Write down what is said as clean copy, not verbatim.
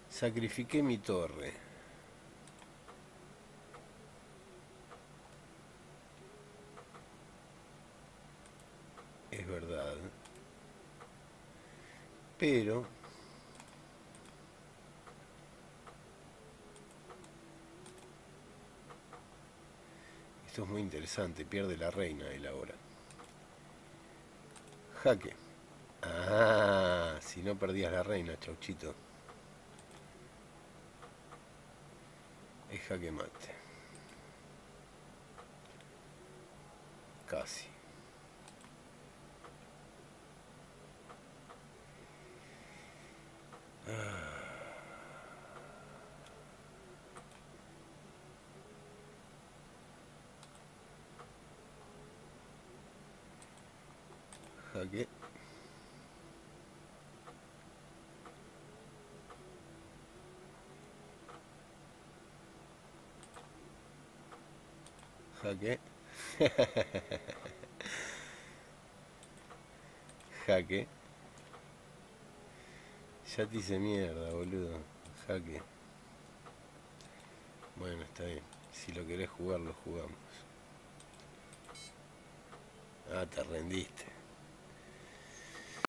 Sacrifiqué mi torre. Es verdad. Pero esto es muy interesante. Pierde la reina él ahora. Jaque. Ah, si no perdías la reina, chauchito. Es jaque mate. Casi. Jaque. Jaque. Jaque. Ya te hice mierda, boludo. Jaque. Bueno, está bien. Si lo querés jugar, lo jugamos. Ah, te rendiste.